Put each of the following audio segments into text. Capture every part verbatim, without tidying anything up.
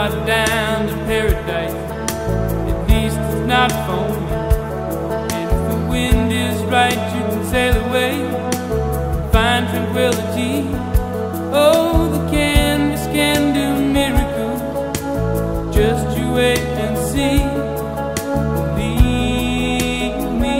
far down to paradise, at least it's not foaming. And if the wind is right, you can sail away and find tranquility. Oh, the canvas can do miracles, just you wait and see. Believe me,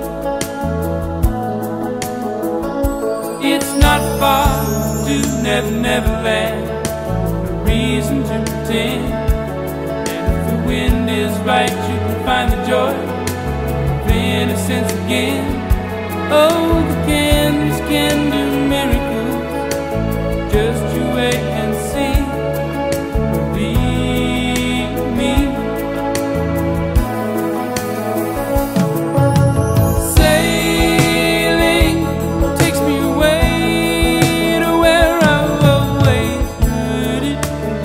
it's not far to Never Never Land, no reason to pretend. And if the wind is right, you can find the joy of innocence again. Oh, the canvas can do miracles, just you wait and see. Believe me. Sailing takes me away to where I've always heard it.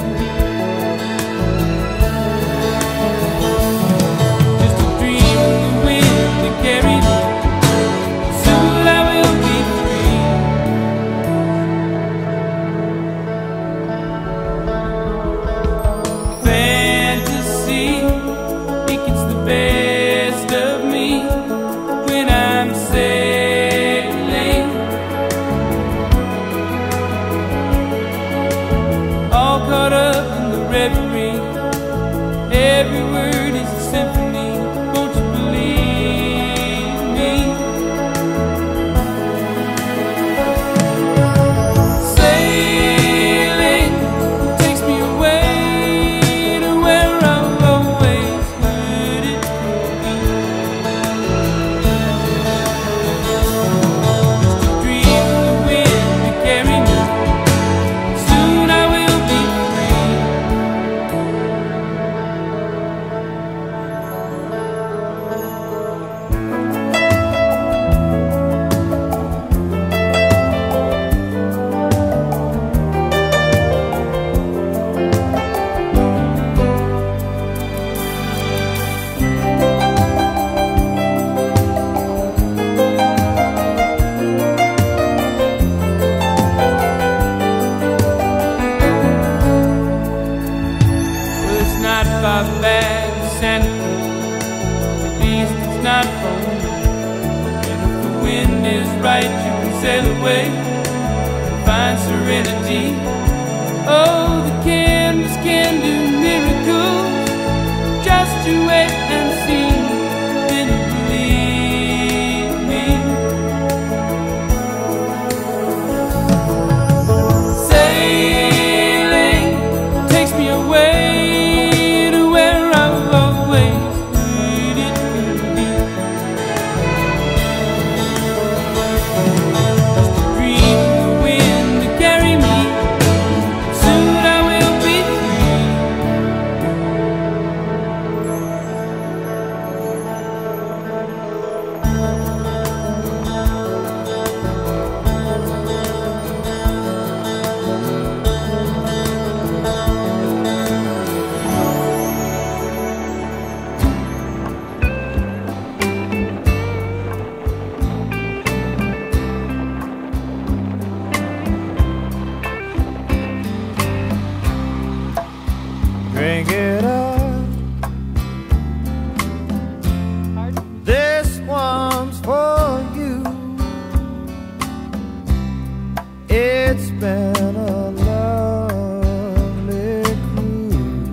Just a dream of the wind that carries me. Soon I will be free. Fantasy, it gets the best of me when I'm sailing, all caught up in the reverie. Every word is a symphony, won't you believe me? Sailing takes me away to where I've always heard it. Just a dream of the wind to carry me. Soon I will be free. Well, it's not far back to Santa Cruz, at least it's not foaming. And if the wind is right, you can sail away and find serenity. Oh, the canvas can do miracles, just you wait and see. Then you believe me. Sailing takes me away to where I've always heard it could be. Just a dream of the wind to carry me. Soon I will be free. Drink it up. This one's for you. It's been a lovely cruise.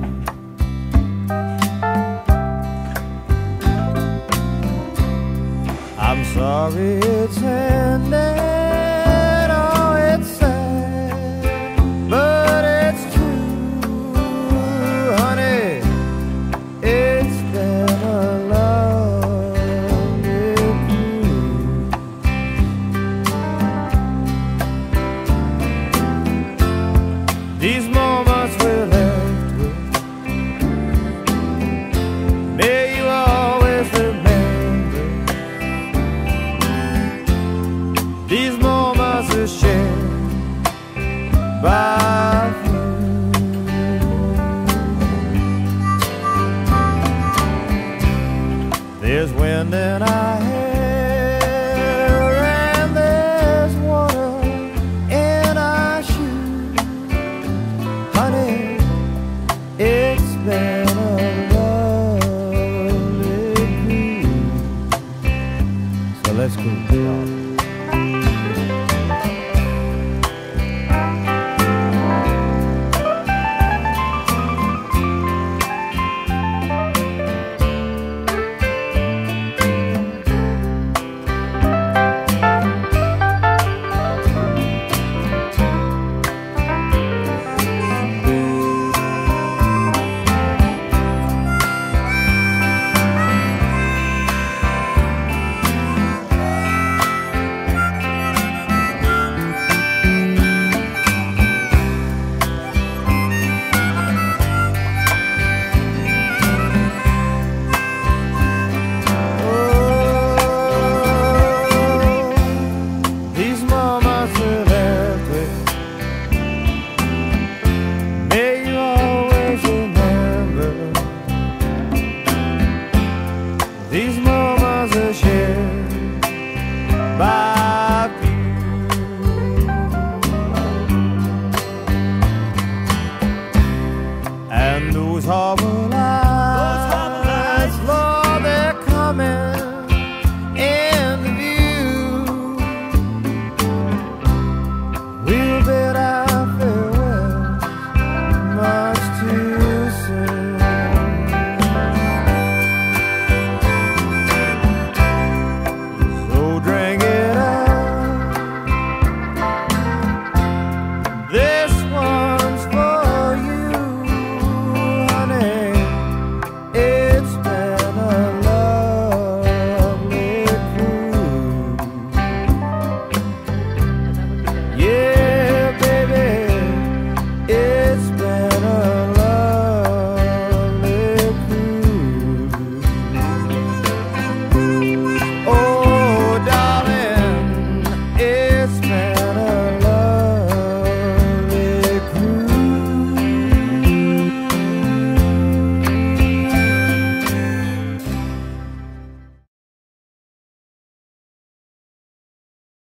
I'm sorry it's ended. Oh, it's sad, but it's true, honey. It's been a lovely cruise. These moments we're left with, may you always remember. These moments are shared by few. There's wind in our hair and there's water in our shoes, honey. It West Coast, y'all.